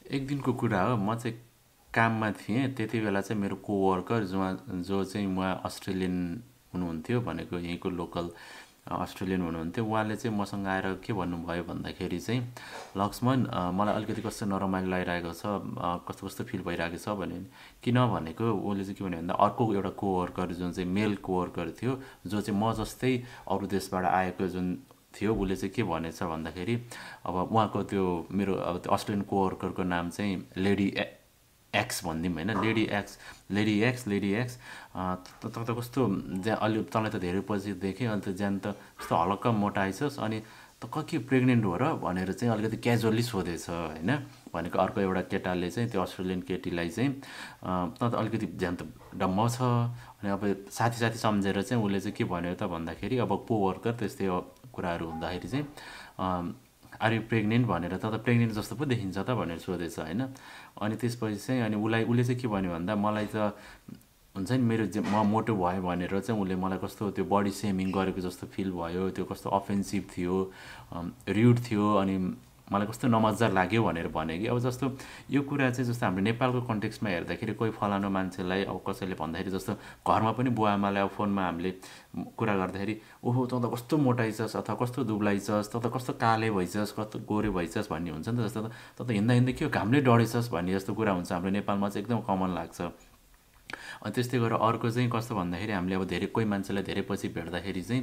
एक दिनको कुरा हो, म चाहिँ काममा थिएँ। त्यति बेला चाहिँ मेरो कोवर्कर जो चाहिँ उहाँ अस्ट्रेलियन हुनुहुन्थ्यो, भनेको यहीँको लोकल अस्ट्रेलियन हुनुहुन्थ्यो। उहाँले चाहिँ मसँग आएर के भन्नुभयो भन्दाखेरि चाहिँ, लक्ष्मण मलाई अलिकति कस्तो नरमाइलो लागिरहेको छ, कस्तो कस्तो फिल भइरहेको छ भने। किन भनेको उसले चाहिँ के भन्यो भन्दा अर्को एउटा कोवर्कर जुन चाहिँ मेल कोवर्कर थियो, जो चाहिँ म जस्तै अरू देशबाट आएको जुन थियो, उसले चाहिँ के भनेछ भन्दाखेरि, अब उहाँको त्यो मेरो अब त्यो अस्ट्रेलियन कोवर्करको नाम चाहिँ लेडी एक्स भनिदिउँ होइन, लेडी एक्स त कस्तो अलि तँलाई त धेरै पछि देखेँ, अन्त ज्यान त कस्तो हलक्क मोटाइछस्, अनि त के प्रेग्नेन्ट हो र भनेर चाहिँ अलिकति क्याजुअली सोधेछ होइन। भनेको अर्को एउटा केटाले चाहिँ त्यो अस्ट्रेलियन केटीलाई चाहिँ त अलिकति ज्यान त डम्म छ। अनि अब साथी सम्झेर चाहिँ उसले चाहिँ के भन्यो त भन्दाखेरि, अब कोवर्कर त्यस्तै कुराहरू हुँदाखेरि चाहिँ आर यु प्रेग्नेन्ट भनेर, त प्रेग्नेन्ट जस्तो पो देखिन्छ त भनेर सोधेछ होइन। अनि त्यसपछि चाहिँ अनि उसले चाहिँ के भन्यो भन्दा, मलाई त हुन्छ नि मेरो म मोटो भयो भनेर चाहिँ उसले मलाई कस्तो त्यो बडी सेमिङ गरेको जस्तो फिल भयो, त्यो कस्तो अफेन्सिभ थियो, र्युड थियो, अनि मलाई कस्तो नमजा लाग्यो भनेर भन्यो कि। अब जस्तो यो कुरा चाहिँ जस्तो हाम्रो नेपालको कन्टेक्स्टमा हेर्दाखेरि कोही फलानु मान्छेलाई अब कसैले भन्दाखेरि, जस्तो घरमा पनि बुवा आमालाई अब फोनमा हामीले कुरा गर्दाखेरि, ओहो तँ त कस्तो मोटाइछस्, अथवा कस्तो दुब्लाइछस्, तँ त कस्तो काले भइछस्, कस्तो गोरे भइछस् भन्ने हुन्छ नि त। जस्तो तँ त हिँड्दा के हो घामले डढेछस् भन्ने जस्तो कुरा हुन्छ हाम्रो नेपालमा चाहिँ, एकदम कमन लाग्छ। अनि त्यस्तै गरेर अर्को चाहिँ कस्तो भन्दाखेरि, हामीले अब धेरै कोही मान्छेलाई धेरै पछि भेट्दाखेरि चाहिँ,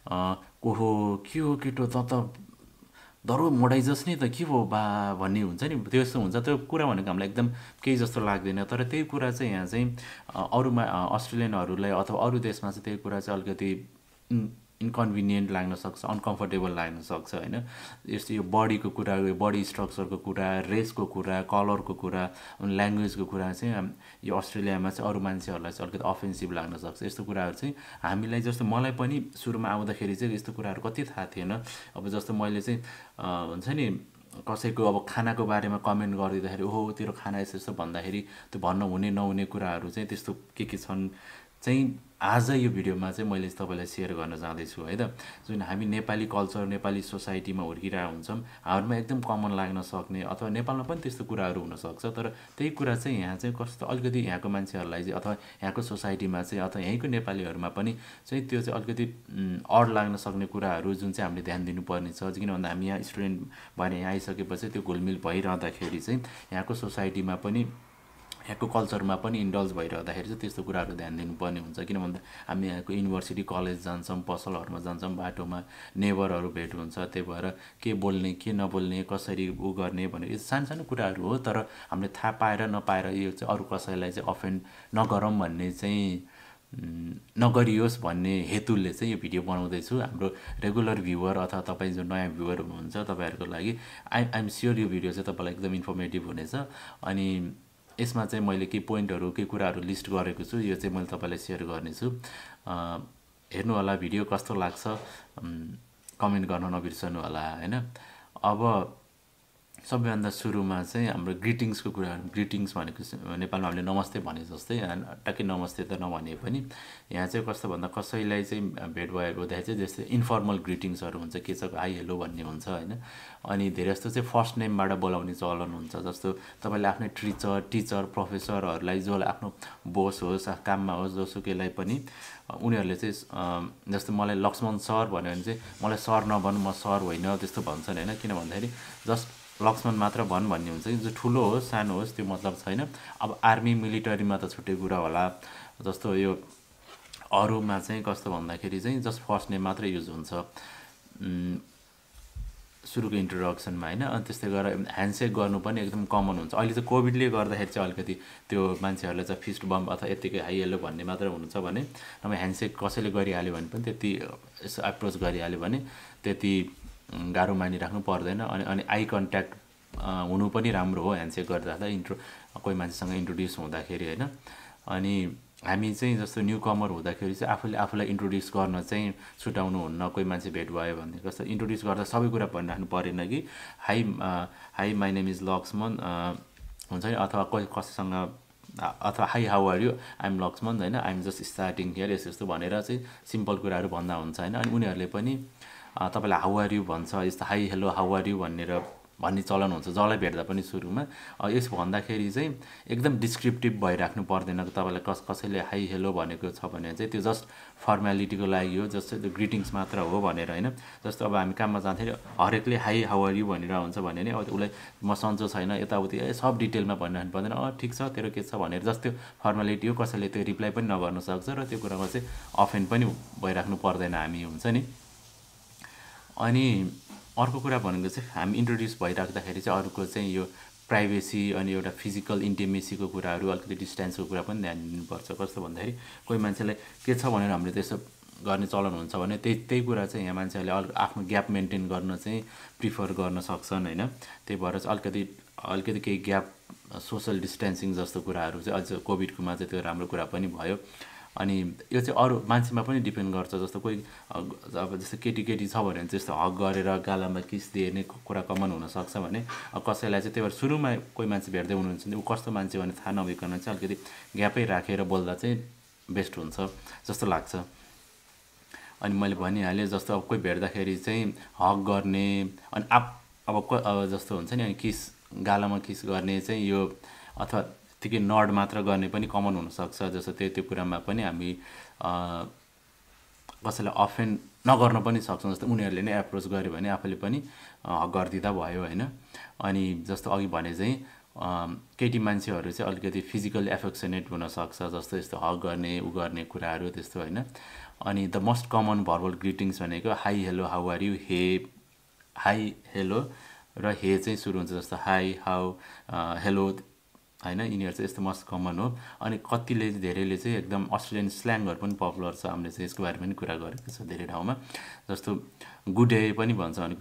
ओहो के हो केटो तँ त दरो मोडाइजस् नि त, के भयो बा भन्ने हुन्छ नि, त्यो यस्तो हुन्छ। त्यो कुरा भनेको हामीलाई एकदम केही जस्तो लाग्दैन। तर त्यही कुरा चाहिँ यहाँ चाहिँ अरूमा अस्ट्रेलियनहरूलाई अथवा अरू देशमा चाहिँ त्यही कुरा चाहिँ अलिकति इन्कन्भिनियन्ट लाग्न सक्छ, अनकम्फर्टेबल लाग्न सक्छ होइन। यस्तो यो बडीको कुरा, यो बडी स्ट्रक्चरको कुरा, रेसको कुरा, कलरको कुरा, अनि ल्याङ्ग्वेजको कुरा चाहिँ यो अस्ट्रेलियामा चाहिँ अरू मान्छेहरूलाई चाहिँ अलिकति अफेन्सिभ लाग्न सक्छ। यस्तो कुराहरू चाहिँ हामीलाई, जस्तो मलाई पनि सुरुमा आउँदाखेरि चाहिँ यस्तो कुराहरू कति थाहा थिएन। अब जस्तो मैले चाहिँ हुन्छ नि कसैको अब खानाको बारेमा कमेन्ट गरिदिँदाखेरि, ओहो तेरो खाना यस्तो यस्तो भन्दाखेरि त्यो भन्न हुने नहुने कुराहरू चाहिँ त्यस्तो के छन् चाहिँ आज यो भिडियोमा चाहिँ मैले तपाईँलाई सेयर गर्न जाँदैछु है त। जुन हामी नेपाली कल्चर, नेपाली सोसाइटीमा हुर्किरहेको हुन्छौँ, हाम्रोमा एकदम कमन लाग्न सक्ने, अथवा नेपालमा पनि त्यस्तो कुराहरू हुनसक्छ, तर त्यही कुरा चाहिँ यहाँ चाहिँ कस्तो अलिकति यहाँको मान्छेहरूलाई चाहिँ अथवा यहाँको सोसाइटीमा चाहिँ अथवा यहीँको नेपालीहरूमा पनि चाहिँ त्यो चाहिँ अलिकति अड लाग्न सक्ने कुराहरू जुन चाहिँ हामीले ध्यान दिनुपर्ने छ। किन भन्दा हामी यहाँ स्टुडेन्ट भएर यहाँ आइसकेपछि त्यो घुलमिल भइरहँदाखेरि चाहिँ यहाँको सोसाइटीमा पनि यहाँको कल्चरमा पनि इन्डल्ज भइरहँदाखेरि चाहिँ त्यस्तो कुराहरू ध्यान दिनुपर्ने हुन्छ। किन भन्दा हामी यहाँको युनिभर्सिटी कलेज जान्छौँ, पसलहरूमा जान्छौँ, बाटोमा नेबरहरू भेट हुन्छ, त्यही भएर के बोल्ने के नबोल्ने कसरी उ गर्ने भनेर यो सानो सानो कुराहरू हो। तर हामीले थाहा पाएर नपाएर यो चाहिँ अरू कसैलाई चाहिँ अफेन्ड नगरौँ भन्ने चाहिँ नगरियोस् भन्ने हेतुले चाहिँ यो भिडियो बनाउँदैछु। हाम्रो रेगुलर भ्युवर अथवा तपाईँ जो नयाँ भ्युवर हुनुहुन्छ तपाईँहरूको लागि आइएम स्योर यो भिडियो चाहिँ तपाईँलाई एकदम इन्फर्मेटिभ हुनेछ। अनि यसमा चाहिँ मैले केही पोइन्टहरू केही कुराहरू लिस्ट गरेको छु, यो चाहिँ मैले तपाईँलाई सेयर गर्नेछु। हेर्नु होला भिडियो कस्तो लाग्छ, कमेन्ट गर्न नबिर्सनु होला होइन। अब सबैभन्दा सुरुमा चाहिँ हाम्रो ग्रिटिङ्सको कुराहरू। ग्रिटिङ्स भनेको नेपालमा हामीले नमस्ते भने जस्तै टक्कै नमस्ते त नभने पनि यहाँ चाहिँ कस्तो भन्दा कसैलाई चाहिँ भेट भएको हुँदाखेरि चाहिँ जस्तै इन्फर्मल ग्रिटिङ्सहरू हुन्छ, के छ हाई हेलो भन्ने हुन्छ होइन। अनि धेरै जस्तो चाहिँ फर्स्ट नेमबाट बोलाउने चलन हुन्छ। जस्तो तपाईँले आफ्नै टिचर प्रोफेसरहरूलाई जो आफ्नो बोस होस् काममा होस् जोसुकैलाई पनि उनीहरूले चाहिँ जस्तो मलाई लक्ष्मण सर भन्यो भने चाहिँ मलाई सर नभन् म सर होइन त्यस्तो भन्छन् होइन। किन भन्दाखेरि जस्ट लक्ष्मण मात्र भन्ने हुन्छ कि जो ठुलो होस् सानो होस् त्यो मतलब छैन। अब आर्मी मिलिटरीमा त छुट्टै कुरा होला। जस्तो यो अरूमा चाहिँ कस्तो भन्दाखेरि चाहिँ जस्ट फर्स्ट नेम मात्रै युज हुन्छ सुरुको इन्ट्रोडक्सनमा होइन। अनि त्यस्तै गरेर ह्यान्डसेक गर्नु पनि एकदम कमन हुन्छ। अहिले चाहिँ कोभिडले गर्दाखेरि चाहिँ अलिकति त्यो मान्छेहरूलाई चाहिँ फिस्ट बम्प अथवा यत्तिकै हाई हेलो भन्ने मात्र हुन्छ भने, नभए ह्यान्डसेक कसैले गरिहाल्यो भने पनि त्यति यसो एप्रोच गरिहाल्यो भने त्यति गाह्रो मानिराख्नु पर्दैन। अनि आई कन्ट्याक्ट हुनु पनि राम्रो हो ह्यान्डसेक गर्दा कोही मान्छेसँग इन्ट्रोड्युस हुँदाखेरि होइन। अनि हामी चाहिँ जस्तो न्यू कमर हुँदाखेरि चाहिँ आफूलाई इन्ट्रोड्युस गर्न चाहिँ छुटाउनु हुन्न। कोही मान्छे भेट भयो भने कस्तो इन्ट्रोड्युस गर्दा सबै कुरा भनिराख्नु परेन कि hi my name is Laxman हुन्छ नि, अथवा कोही कसैसँग अथवा hi how are you I'm Laxman होइन, आइएम जस्ट स्टार्टिङ हियर यस्तो भनेर चाहिँ सिम्पल कुराहरू भन्दा हुन्छ होइन। अनि उनीहरूले पनि तपाईँलाई हाउ आर यु भन्छ, यस्तो hi hello how are you भनेर भन्ने चलन हुन्छ जसलाई भेट्दा पनि सुरुमा। यस भन्दाखेरि चाहिँ एकदम डिस्क्रिप्टिभ भइराख्नु पर्दैन। तपाईँलाई कसैले हाई हेलो भनेको छ भने चाहिँ त्यो जस्ट फर्मालिटीको लागि हो, जस्तै त्यो ग्रिटिङ्स मात्र हो भनेर होइन। जस्तो अब हामी काममा जाँदाखेरि हरेकले हाई हाउ आर यु भनेर हुन्छ भने नि अब उसलाई म सन्चो छैन यताउति सब डिटेलमा भनिरहनु पर्दैन, ठिक छ तेरो के छ भनेर जस्ट त्यो फर्मालिटी हो। कसैले त्यो रिप्लाई पनि नगर्न सक्छ र त्यो कुरामा चाहिँ अफेन्ड पनि भइराख्नु पर्दैन हामी, हुन्छ नि। अनि अर्को कुरा भनेको चाहिँ हामी इन्ट्रोड्युस भइराख्दाखेरि चाहिँ अरूको चाहिँ यो प्राइभेसी अनि एउटा फिजिकल इन्टिमेसीको कुराहरू, अलिकति डिस्टेन्सको कुरा पनि ध्यान दिनुपर्छ। कस्तो भन्दाखेरि कोही मान्छेलाई के छ भनेर हामीले त्यसो गर्ने चलन हुन्छ भने त्यही कुरा चाहिँ यहाँ मान्छेहरूले आफ्नो ग्याप मेन्टेन गर्न चाहिँ प्रिफर गर्न सक्छन् होइन। त्यही भएर चाहिँ अलिकति केही ग्याप सोसल डिस्टेन्सिङ जस्तो कुराहरू चाहिँ अझ कोभिडकोमा चाहिँ त्यो राम्रो कुरा पनि भयो। अनि यो चाहिँ अरू मान्छेमा पनि डिपेन्ड गर्छ। जस्तो कोही अब जस्तो केटी छ भने त्यस्तो हक गरेर गालामा किस दिने कुरा कमन हुनसक्छ भने कसैलाई चाहिँ त्यही भएर सुरुमा कोही मान्छे भेट्दै हुनुहुन्छ भने ऊ कस्तो मान्छे भने थाहा नभइकन चाहिँ अलिकति ग्यापै राखेर बोल्दा चाहिँ बेस्ट हुन्छ जस्तो लाग्छ। अनि मैले भनिहालेँ जस्तो अब कोही भेट्दाखेरि चाहिँ हक गर्ने अनि अब जस्तो हुन्छ नि अनि किस गालामा किस गर्ने चाहिँ यो अथवा त्यतिकै नड मात्र गर्ने पनि कमन हुनसक्छ। जस्तो त्यो कुरामा पनि हामी कसैलाई अफेन्ड नगर्न पनि सक्छौँ। जस्तो उनीहरूले नै एप्रोच गर्यो भने आफूले पनि हक गरिदिँदा भयो होइन। अनि जस्तो अघि भने चाहिँ केटी मान्छेहरू चाहिँ अलिकति फिजिकली एफेक्सनेट हुनसक्छ, जस्तो यस्तो हक गर्ने गर्ने कुराहरू त्यस्तो होइन। अनि the most common verbal greetings भनेको hi hello how are you, hi hello र हे चाहिँ सुरु हुन्छ। जस्तो हाई हाउ हेलो होइन, यिनीहरू चाहिँ यस्तो मस्ट कमन हो। अनि कतिले धेरैले चाहिँ एकदम अस्ट्रेलियन स्ल्याङहरू पनि पपुलर छ, हामीले चाहिँ यसको बारेमा पनि कुरा गरेको छ धेरै ठाउँमा। जस्तो गुड डे पनि भन्छ भनेको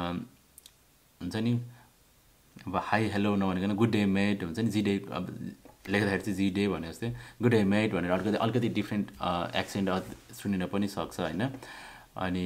हुन्छ नि, अब हाई हेलो नभनिकन गुड डे मेट हुन्छ नि, जी डे अब लेख्दाखेरि चाहिँ जी डे भने जस्तै गुड डे मेट भनेर अलिकति डिफ्रेन्ट एक्सेन्ट सुनिन पनि सक्छ होइन। अनि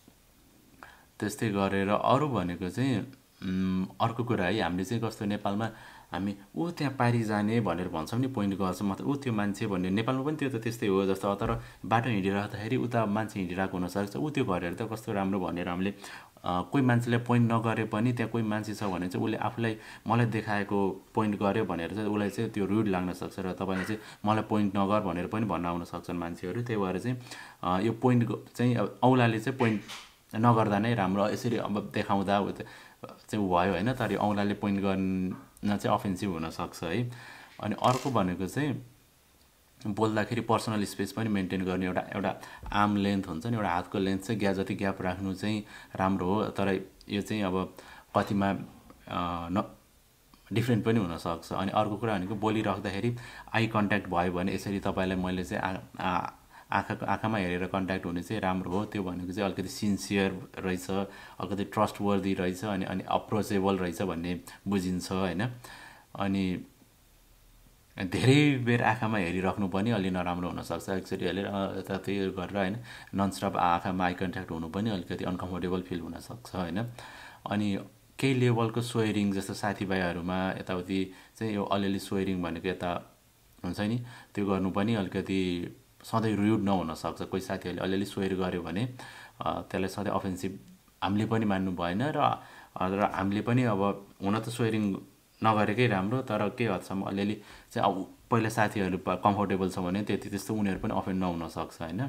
त्यस्तै गरेर अरू भनेको चाहिँ अर्को कुरा है, हामीले चाहिँ कस्तो नेपालमा हामी त्यहाँ पारी जाने भनेर भन्छौँ नि, पोइन्ट गर्छौँ मतलब त्यो मान्छे भन्ने। नेपालमा पनि त्यो त त्यस्तै हो जस्तो, तर बाटो हिँडिराख्दाखेरि उता मान्छे हिँडिरहेको हुनसक्छ त्यो गरेर त कस्तो राम्रो भनेर हामीले कोही मान्छेलाई पोइन्ट नगरे पनि त्यहाँ कोही मान्छे छ भने चाहिँ उसले आफूलाई मलाई देखाएको पोइन्ट गर्यो भनेर चाहिँ उसलाई चाहिँ त्यो रुड लाग्न सक्छ र तपाईँले चाहिँ मलाई पोइन्ट नगर भनेर पनि भन्न आउन सक्छन् मान्छेहरू। त्यही भएर चाहिँ यो पोइन्ट चाहिँ औँलाले चाहिँ पोइन्ट नगर्दा नै राम्रो, यसरी अब देखाउँदा चाहिँ भयो होइन। तर यो औँलाले पोइन्ट गर्न चाहिँ अफेन्सिभ हुनसक्छ है। अनि अर्को भनेको चाहिँ बोल्दाखेरि पर्सनल स्पेस पनि मेन्टेन गर्ने, एउटा आर्म लेन्थ हुन्छ नि, एउटा हातको लेन्थ चाहिँ जति ग्याप राख्नु चाहिँ राम्रो हो। तर यो चाहिँ अब कतिमा डिफ्रेन्ट पनि हुनसक्छ। अनि अर्को कुरा भनेको बोलिराख्दाखेरि आई कन्ट्याक्ट भयो भने यसरी तपाईँलाई मैले चाहिँ आँखामा हेरेर कन्ट्याक्ट हुने चाहिँ राम्रो हो। त्यो भनेको चाहिँ अलिकति सिन्सियर रहेछ, अलिकति ट्रस्टवर्दी रहेछ अनि अप्रोचेबल रहेछ भन्ने बुझिन्छ होइन। अनि धेरै बेर आँखामा हेरिराख्नु पनि अलि नराम्रो हुनसक्छ, एकचोटि हेरेर यता त्यो गरेर होइन ननस्टप आँखामा आई कन्ट्याक्ट हुनु पनि अलिकति अनकम्फर्टेबल फिल हुनसक्छ होइन। अनि केही लेभलको स्वेरिङ जस्तो साथीभाइहरूमा यताउति चाहिँ यो अलिअलि स्वेरिङ भनेको यता हुन्छ नि, त्यो गर्नु पनि अलिकति सधैँ रुड नहुनसक्छ। कोही साथीहरूले अलिअलि स्वेर गर्यो भने त्यसलाई सधैँ अफेन्सिभ हामीले पनि मान्नु भएन र हामीले पनि अब हुन त स्वेरिङ नगरेकै राम्रो, तर केही हदसम्म अलिअलि चाहिँ अब पहिला साथीहरू कम्फोर्टेबल छ भने त्यस्तो उनीहरू पनि अफेन्ड नहुनसक्छ होइन।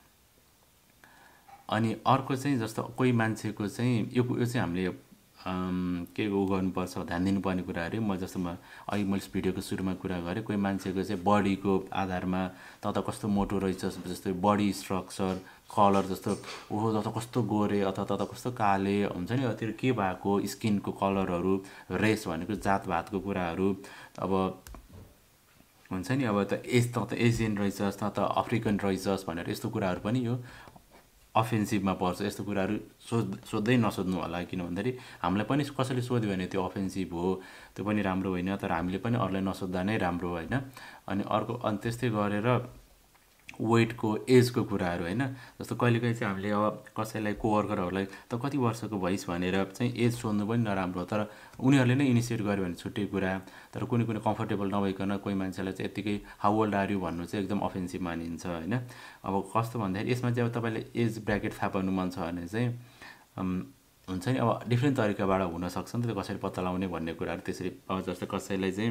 अनि अर्को चाहिँ जस्तो कोही मान्छेको चाहिँ यो चाहिँ हामीले के गर्नुपर्छ ध्यान दिनुपर्ने कुराहरू म अघि मैले भिडियोको सुरुमा कुरा गरेँ। कोही मान्छेको चाहिँ बडीको आधारमा त कस्तो मोटो रहेछ, जस्तो बडी स्ट्रक्चर कलर, जस्तो त कस्तो गोरे अथवा त कस्तो काले हुन्छ नि, त्यो के भएको स्किनको कलरहरू, रेस भनेको जातभातको कुराहरू, अब हुन्छ नि अब त एसियन रहेछस् त अफ्रिकन रहेछस् भनेर यस्तो कुराहरू पनि यो अफेन्सिभमा पर्छ। यस्तो कुराहरू सोध्दै नसोध्नु होला, किन भन्दाखेरि हामीलाई पनि कसैले सोध्यो भने त्यो अफेन्सिभ हो, त्यो पनि राम्रो होइन। तर हामीले पनि अरूलाई नसोध्दा नै राम्रो होइन। अनि अर्को अनि त्यस्तै गरेर वेटको एजको कुराहरू होइन, जस्तो कहिलेकाहीँ चाहिँ हामीले अब कसैलाई कोवर्करहरूलाई त कति वर्षको भइस् भनेर चाहिँ एज सोध्नु पनि नराम्रो, तर उनीहरूले नै इनिसिएट गर्यो भने छुट्टै कुरा। तर कुनै कम्फर्टेबल नभइकन कोही मान्छेलाई चाहिँ यत्तिकै हाउ ओल्ड आर यु भन्नु चाहिँ एकदम अफेन्सिभ मानिन्छ होइन। अब कस्तो भन्दाखेरि यसमा चाहिँ अब तपाईँले एज ब्र्याकेट थाहा पाउनु मन छ भने चाहिँ हुन्छ नि, अब डिफ्रेन्ट तरिकाबाट हुनसक्छ नि त, त्यो कसरी पत्ता लगाउने भन्ने कुराहरू त्यसरी। अब जस्तै कसैलाई चाहिँ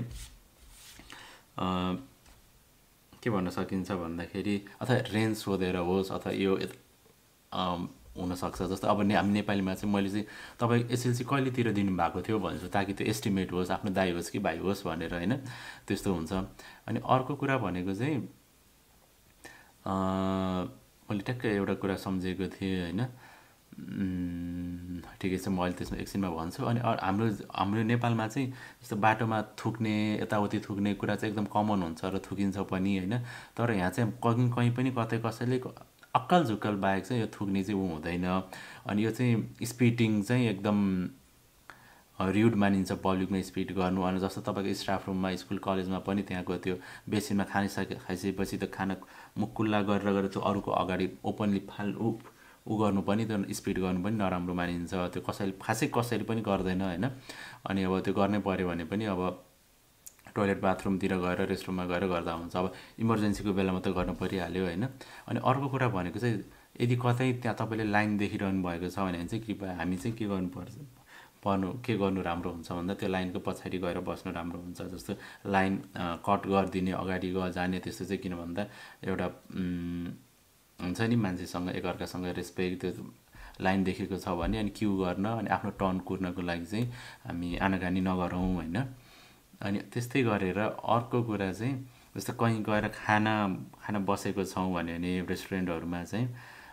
के भन्न सकिन्छ भन्दाखेरि अथवा रेन्ज सोधेर होस् अथवा यो हुनसक्छ। जस्तो अब हामी नेपालीमा चाहिँ मैले चाहिँ तपाईँ एसएलसी कहिलेतिर दिनुभएको थियो भन्छु, ताकि त्यो एस्टिमेट होस्, आफ्नो दाइ होस् कि भाइ होस् भनेर, होइन, त्यस्तो हुन्छ। अनि अर्को कुरा भनेको चाहिँ मैले ट्याक्कै एउटा कुरा सम्झेको थिएँ, होइन, ठिकै छ, म अहिले त्यसमा एकछिनमा भन्छु। अनि हाम्रो नेपालमा चाहिँ जस्तो बाटोमा थुक्ने, यताउति थुक्ने कुरा चाहिँ एकदम कमन हुन्छ र थुकिन्छ पनि, होइन। तर यहाँ चाहिँ कहीँ पनि कतै कसैले अक्कल झुक्कल बाहेक चाहिँ यो थुक्ने चाहिँ हुँदैन। अनि यो चाहिँ स्पिडिङ चाहिँ एकदम र्युड मानिन्छ, पब्लिकमा स्पिड गर्नु। अनि जस्तो तपाईँको स्टाफ रुममा, स्कुल कलेजमा पनि त्यहाँको त्यो बेसिनमा खाइसकेपछि त्यो खाना मुख खुल्ला गरेर त्यो अरूको अगाडि ओपनली ऊ गर्नु पनि, त्यो स्पिड गर्नु पनि नराम्रो मानिन्छ। त्यो खासै कसैले पनि गर्दैन, होइन। अनि अब त्यो गर्नै पऱ्यो भने पनि अब टोइलेट बाथरुमतिर गएर, रेस्टरुममा गएर गर्दा हुन्छ। अब इमर्जेन्सीको बेलामा त गर्नु परिहाल्यो, होइन। अनि अर्को कुरा भनेको चाहिँ यदि कतै त्यहाँ तपाईँले लाइन देखिरहनु भएको छ भने चाहिँ कृपया हामी चाहिँ के गर्नु राम्रो हुन्छ भन्दा त्यो लाइनको पछाडि गएर बस्नु राम्रो हुन्छ। जस्तो लाइन कट गरिदिने, अगाडि जाने, त्यस्तो चाहिँ किन भन्दा एउटा हुन्छ नि, मान्छेसँग एकअर्कासँग रेस्पेक्ट, त्यो लाइन देखेको छ भने अनि क्यु गर्न अनि आफ्नो टर्न कुर्नको लागि चाहिँ हामी आनाकानी नगरौँ, होइन। अनि त्यस्तै गरेर अर्को कुरा चाहिँ जस्तो कहीँ गएर खाना बसेको छौँ भने रेस्टुरेन्टहरूमा चाहिँ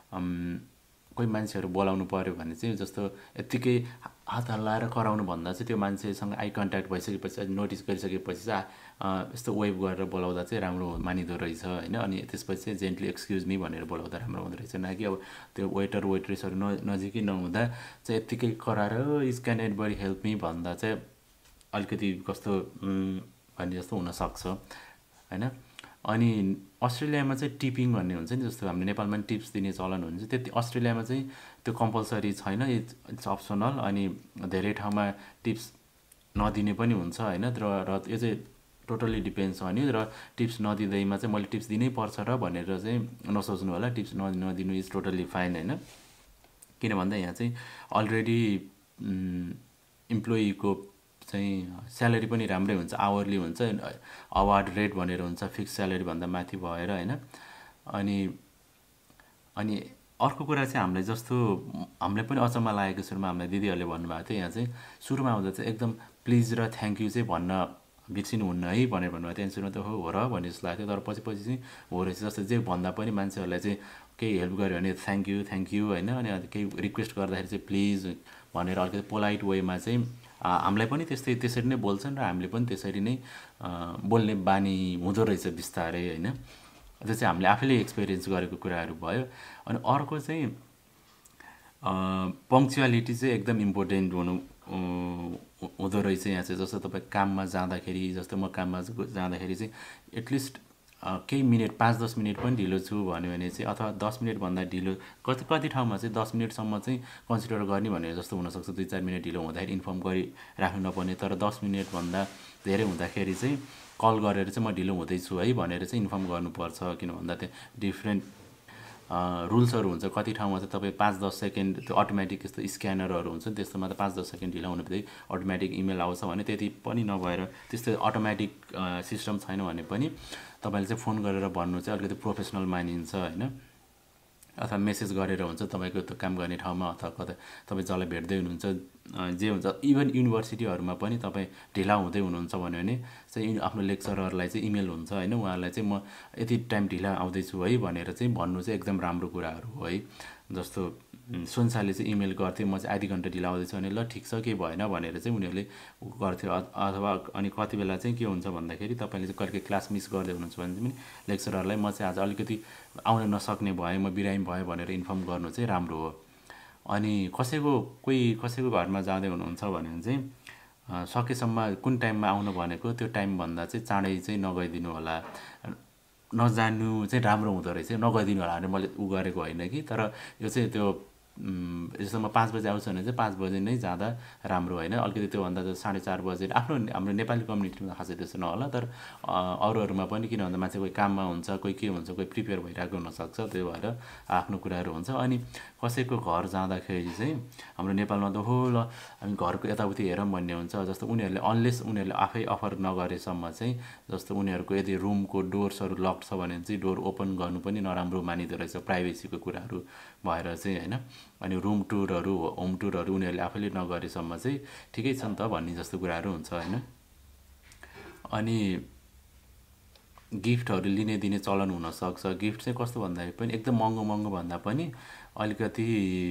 कोही मान्छेहरू बोलाउनु पऱ्यो भने चाहिँ जस्तो यत्तिकै हात हल्लाएर कराउनु भन्दा चाहिँ त्यो मान्छेसँग आई कन्ट्याक्ट भइसकेपछि, नोटिस गरिसकेपछि चाहिँ यस्तो वेभ गरेर बोलाउँदा चाहिँ राम्रो मानिँदो रहेछ, होइन। अनि त्यसपछि चाहिँ जेन्टली एक्सक्युज मी भनेर बोलाउँदा राम्रो हुँदो रहेछ, न कि अब त्यो वेटर वेट्रेसहरू नजिकै नहुँदा चाहिँ यत्तिकै कराएर is can anybody help me भन्दा चाहिँ अलिकति कस्तो भन्ने जस्तो हुनसक्छ, होइन। अनि अस्ट्रेलियामा चाहिँ टिपिङ भन्ने हुन्छ नि, जस्तो हाम्रो नेपालमा पनि टिप्स दिने चलन हुन्छ, त्यति अस्ट्रेलियामा चाहिँ त्यो कम्पलसरी छैन, इट्स अप्सनल। अनि धेरै ठाउँमा टिप्स नदिने पनि हुन्छ, होइन। र यो चाहिँ टोटल्ली डिपेन्ड्स अन यु। र टिप्स नदिँदैमा चाहिँ मैले टिप्स दिनै पर्छ र भनेर चाहिँ नसोच्नु होला, टिप्स नदिनु इज टोटल्ली फाइन, होइन। किन भन्दा यहाँ चाहिँ अलरेडी इम्प्लोइको चाहिँ स्यालेरी पनि राम्रै हुन्छ, आवरली हुन्छ, अवार्ड रेट भनेर हुन्छ, फिक्स स्यालेरी भन्दा माथि भएर, होइन। अनि अर्को कुरा चाहिँ हामीलाई पनि अचम्म लागेको सुरुमा हामीलाई दिदीहरूले भन्नुभएको थियो, यहाँ चाहिँ सुरुमा आउँदा चाहिँ एकदम प्लिज र थ्याङ्क यू चाहिँ भन्न बिर्सिनु हुन्न है भनेर भन्नुभएको थियो। सुरुमा त हो र भन्ने जस्तो लाग्थ्यो, तर पछि चाहिँ हो रहेछ। जस्तो जे भन्दा पनि मान्छेहरूलाई चाहिँ केही हेल्प गर्यो भने थ्याङ्क यू, होइन। अनि केही रिक्वेस्ट गर्दाखेरि चाहिँ प्लिज भनेर अलिकति पोलाइट वेमा चाहिँ हामीलाई पनि त्यसरी नै बोल्छन् र हामीले पनि त्यसरी नै बोल्ने बानी हुँदो रहेछ बिस्तारै, होइन। त्यो चाहिँ हामीले आफैले एक्सपिरियन्स गरेको कुराहरू भयो। अनि अर्को चाहिँ पङ्क्चुअलिटी चाहिँ एकदम इम्पोर्टेन्ट हुँदो रहेछ यहाँ चाहिँ। जस्तो तपाईँ काममा जाँदाखेरि, जस्तो म काममा जाँदाखेरि चाहिँ एटलिस्ट केही मिनट 5-10 मिनट पनि ढिलो छु भन्यो भने चाहिँ, अथवा 10 मिनटभन्दा ढिलो कति ठाउँमा चाहिँ 10 मिनटसम्म चाहिँ कन्सिडर गर्ने भनेर जस्तो हुनसक्छ। 2-4 मिनट ढिलो हुँदाखेरि इन्फर्म गरिराख्नु नपर्ने, तर 10 मिनटभन्दा धेरै हुँदाखेरि चाहिँ कल गरेर चाहिँ म ढिलो हुँदैछु है भनेर चाहिँ इन्फर्म गर्नुपर्छ। किन भन्दा त्यहाँ डिफ्रेन्ट रुल्सहरू हुन्छ। कति ठाउँमा चाहिँ तपाईँ 5-10 सेकेन्ड त्यो अटोमेटिक यस्तो स्क्यानरहरू हुन्छ, त्यस्तोमा त 5-10 सेकेन्ड ढिलो हुने बित्तिकै अटोमेटिक इमेल आउँछ भने, त्यति पनि नभएर त्यस्तो अटोमेटिक सिस्टम छैन भने पनि तपाईँले चाहिँ फोन गरेर भन्नु चाहिँ अलिकति प्रोफेसनल मानिन्छ, होइन। अथवा मेसेज गरेर हुन्छ तपाईँको त्यो काम गर्ने ठाउँमा, अथवा कतै तपाईँ जसलाई भेट्दै हुनुहुन्छ जे हुन्छ। इभन युनिभर्सिटीहरूमा पनि तपाईँ ढिला हुँदै हुनुहुन्छ भने चाहिँ आफ्नो लेक्चररलाई चाहिँ इमेल हुन्छ, होइन। उहाँहरूलाई चाहिँ म यति टाइम ढिला आउँदैछु है भनेर चाहिँ भन्नु चाहिँ एकदम राम्रो कुराहरू हो, है। जस्तो सोन्साले चाहिँ इमेल गर्थ्यो, म चाहिँ आधी घन्टा ढिला आउँदैछु भने ल ठिक छ, केही भएन भनेर चाहिँ उनीहरूले गर्थ्यो। अथवा अनि कति बेला चाहिँ के हुन्छ भन्दाखेरि तपाईँले चाहिँ कहिले क्लास मिस गर्दै हुनुहुन्छ भने पनि लेक्चररलाई म चाहिँ आज अलिकति आउन नसक्ने भएँ, म बिरामी भएँ भनेर इन्फर्म गर्नु चाहिँ राम्रो हो। अनि कसैको घरमा जाँदै हुनुहुन्छ भने चाहिँ सकेसम्म कुन टाइममा आउनु भनेको त्यो टाइमभन्दा चाहिँ चाँडै चाहिँ नगइदिनु होला। नजानु चाहिँ राम्रो हुँदो रहेछ, नगइदिनु होला भने मैले गरेको होइन कि, तर यो चाहिँ त्यो जस्तो म 5 बजे आउँछु भने चाहिँ 5 बजे नै जाँदा राम्रो होइन, अलिकति त्योभन्दा 4:30 बजे हाम्रो नेपाली कम्युनिटीमा खासै त्यस्तो नहोला, तर अरूहरूमा पनि किन भन्दा मान्छे कोही काममा हुन्छ, कोही के हुन्छ, कोही प्रिपेयर भइरहेको हुनसक्छ, त्यो भएर आफ्नो कुराहरू हुन्छ। अनि कसैको घर जाँदाखेरि चाहिँ हाम्रो नेपालमा त हो ल हामी घरको यताउति हेरौँ भन्ने हुन्छ, जस्तो उनीहरूले आफै अफर नगरेसम्म चाहिँ, जस्तो उनीहरूको यदि रुमको डोर्सहरू लक छ भने चाहिँ डोर ओपन गर्नु पनि नराम्रो मानिँदो रहेछ, प्राइभेसीको कुराहरू भएर चाहिँ होइन। अनि रुम टुरहरू, होम टुरहरू उनीहरूले आफैले नगरेसम्म चाहिँ ठिकै छ नि त भन्ने जस्तो कुराहरू हुन्छ होइन। अनि गिफ्टहरू लिने दिने चलन हुनसक्छ। गिफ्ट चाहिँ कस्तो भन्दाखेरि पनि एकदम महँगो भन्दा पनि अलिकति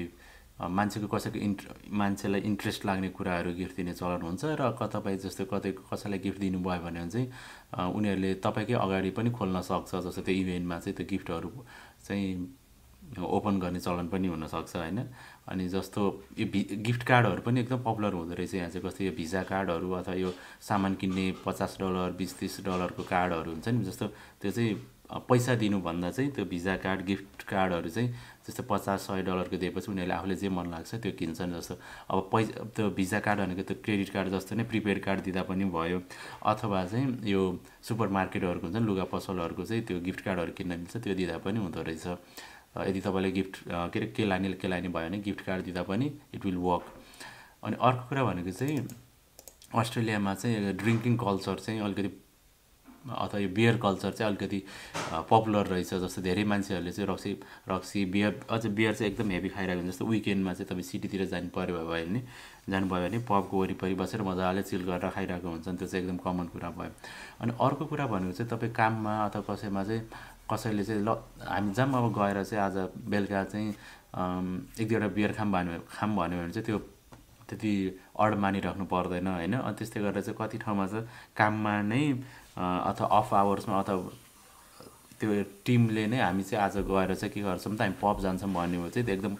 मान्छेलाई इन्ट्रेस्ट लाग्ने कुराहरू गिफ्ट दिने चलन हुन्छ। र तपाईँ जस्तो कसैलाई गिफ्ट दिनुभयो भने चाहिँ उनीहरूले तपाईँकै अगाडि पनि खोल्न सक्छ, जस्तो त्यो इभेन्टमा चाहिँ त्यो गिफ्टहरू चाहिँ ओपन गर्ने चलन पनि हुनसक्छ होइन। अनि जस्तो यो गिफ्ट कार्डहरू पनि एकदम पपुलर हुँदो रहेछ यहाँ चाहिँ, कस्तो यो भिजा कार्डहरू अथवा यो सामान किन्ने $50, $20-30 कार्डहरू हुन्छ नि, जस्तो त्यो चाहिँ पैसा दिनुभन्दा चाहिँ त्यो भिजा कार्ड, गिफ्ट कार्डहरू चाहिँ जस्तो $50-100 दिएपछि उनीहरूले आफूले जे मन लाग्छ त्यो किन्छन्। जस्तो अब त्यो भिजा कार्ड भनेको त्यो क्रेडिट कार्ड जस्तो नै प्रिपेड कार्ड दिँदा पनि भयो, अथवा चाहिँ यो सुपर मार्केटहरूको हुन्छ नि लुगा पसलहरूको चाहिँ त्यो गिफ्ट कार्डहरू किन्न मिल्छ, त्यो दिँदा पनि हुँदो रहेछ। यदि तपाईँले गिफ्ट के लाने भयो भने गिफ्ट कार्ड दिँदा पनि इट विल वर्क। अनि अर्को कुरा भनेको चाहिँ अस्ट्रेलियामा चाहिँ ड्रिङ्किङ कल्चर चाहिँ अलिकति अथवा यो बियर कल्चर चाहिँ अलिकति पपुलर रहेछ। जस्तो धेरै मान्छेहरूले चाहिँ रक्सी बियर, अझ बियर चाहिँ एकदम हेभी खाइरहेको हुन्छ। जस्तो विकेन्डमा चाहिँ तपाईँ सिटीतिर जानुभयो भने पबको वरिपरि बसेर मजाले चिल गरेर खाइरहेको हुन्छन्, त्यो चाहिँ एकदम कमन कुरा भयो। अनि अर्को कुरा भनेको चाहिँ तपाईँ काममा अथवा कसैमा चाहिँ कसैले चाहिँ ल हामी जाऊँ अब गएर चाहिँ आज बेलुका चाहिँ 1-2वटा बियर खाम भन्यो भने चाहिँ त्यो त्यति अड मानिराख्नु पर्दैन होइन। अनि त्यस्तै गरेर चाहिँ कति ठाउँमा चाहिँ काममा नै अथवा अफ आवर्समा अथवा त्यो टिमले नै हामी चाहिँ आज गएर चाहिँ के गर्छौँ त हामी पब जान्छौँ भन्ने हो चाहिँ त्यो एकदम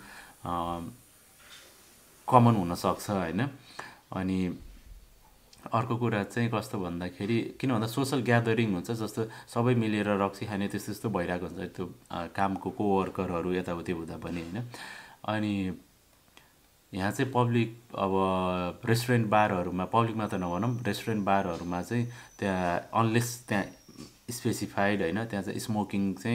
कमन हुनसक्छ होइन। अनि अर्को कुरा चाहिँ कस्तो भन्दाखेरि किन भन्दा सोसल ग्यादरिङ हुन्छ, जस्तो सबै मिलेर रक्सी खाने त्यस्तो भइरहेको हुन्छ त्यो कामको कोवर्करहरू यताउति हुँदा पनि होइन। अनि यहाँ चाहिँ पब्लिक अब रेस्टुरेन्ट बारहरूमा, पब्लिकमा त नभनौँ, रेस्टुरेन्ट बारहरूमा चाहिँ त्यहाँ अनलेस त्यहाँ स्पेसिफाइड होइन, त्यहाँ चाहिँ स्मोकिङ चाहिँ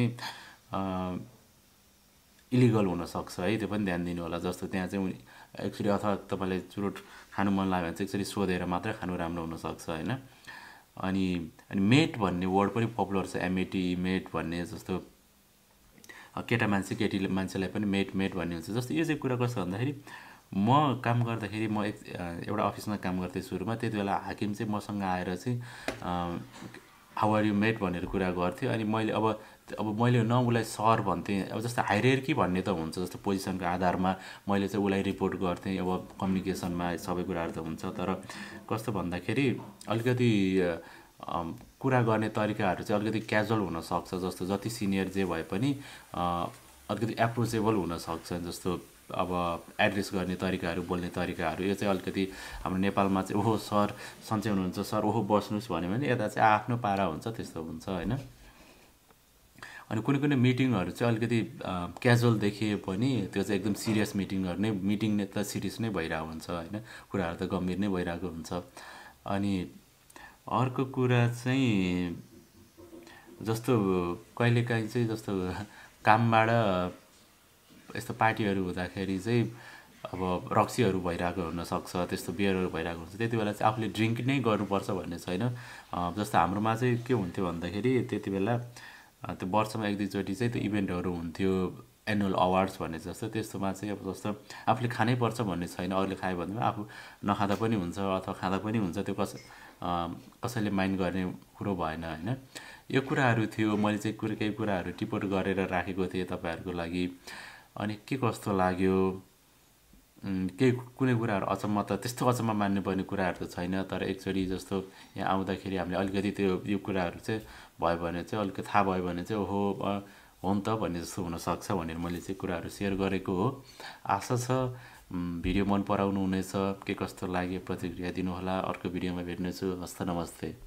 इलिगल हुनसक्छ है, त्यो पनि ध्यान दिनु होला। जस्तो त्यहाँ चाहिँ एक्चुअली अथवा तपाईँलाई चुरोट खानु मन लाग्यो भने चाहिँ एक्चुअली सोधेर मात्रै खानु राम्रो हुनसक्छ होइन। अनि मेट भन्ने वर्ड पनि पपुलर छ, MAT मेट भन्ने, जस्तो केटा केटी मान्छेलाई पनि मेट भन्ने हुन्छ। जस्तो यो चाहिँ कुरा कस्तो भन्दाखेरि म काम गर्दाखेरि म एउटा अफिसमा काम गर्थेँ सुरुमा, त्यति बेला हाकिम चाहिँ मसँग आएर चाहिँ हाउ आर यु मेट भनेर कुरा गर्थ्यो। अनि मैले अब मैले न उसलाई सर भन्थेँ, अब जस्तो हायरार्की भन्ने त हुन्छ, जस्तो पोजिसनको आधारमा मैले चाहिँ उसलाई रिपोर्ट गर्थेँ। अब कम्युनिकेसनमा सबै कुराहरू त हुन्छ, तर कस्तो भन्दाखेरि अलिकति कुरा गर्ने तरिकाहरू चाहिँ अलिकति क्याजुअल हुनसक्छ। जस्तो जति सिनियर जे भए पनि अलिकति एप्रोचेबल हुनसक्छ। जस्तो अब एड्रेस गर्ने तरिकाहरू, बोल्ने तरिकाहरू, यो चाहिँ अलिकति हाम्रो नेपालमा चाहिँ ओहो सर सन्चै हुनुहुन्छ, सर ओहो बस्नुहोस् भन्यो भने यता चाहिँ आफ्नो पारा हुन्छ, त्यस्तो हुन्छ होइन। अनि कुनै मिटिङहरू चाहिँ अलिकति क्याजुअल देखिए पनि त्यो चाहिँ एकदम सिरियस मिटिङ नै त सिरियस नै भइरहेको हुन्छ होइन, कुराहरू त गम्भीर नै भइरहेको हुन्छ। अनि अर्को कुरा चाहिँ जस्तो कहिलेकाहीँ चाहिँ जस्तो कामबाट यस्तो पार्टीहरू हुँदाखेरि चाहिँ अब रक्सीहरू भइरहेको हुनसक्छ, त्यस्तो बियरहरू भइरहेको हुन्छ, त्यति बेला चाहिँ आफूले ड्रिङ्क नै गर्नुपर्छ भन्ने छैन। जस्तो हाम्रोमा चाहिँ के हुन्थ्यो भन्दाखेरि त्यति बेला त्यो वर्षमा 1-2चोटि चाहिँ त्यो इभेन्टहरू हुन्थ्यो, एनुअल अवार्ड्स भन्ने जस्तो, त्यस्तोमा चाहिँ अब जस्तो आफूले खानै पर्छ भन्ने छैन, अरूले खायो भने आफू नखाँदा पनि हुन्छ अथवा खाँदा पनि हुन्छ, त्यो कसैले माइन्ड गर्ने कुरो भएन होइन। यो कुराहरू थियो, मैले चाहिँ केही कुराहरू टिपोट गरेर राखेको थिएँ तपाईँहरूको लागि। अनि के कस्तो लाग्यो, कुनै कुराहरू अचम्म त त्यस्तो अचम्म मान्नुपर्ने कुराहरू त छैन, तर एकचोटि जस्तो यहाँ आउँदाखेरि हामीले अलिकति यो कुराहरू चाहिँ भयो भने चाहिँ अलिकति थाहा भयो भने चाहिँ ओहो हो नि त भन्ने जस्तो हुनसक्छ भनेर मैले चाहिँ कुराहरू सेयर गरेको हो। आशा छ भिडियो मन पराउनु हुनेछ, के कस्तो लाग्यो प्रतिक्रिया दिनुहोला। अर्को भिडियोमा भेट्नेछु। हस्त नमस्ते।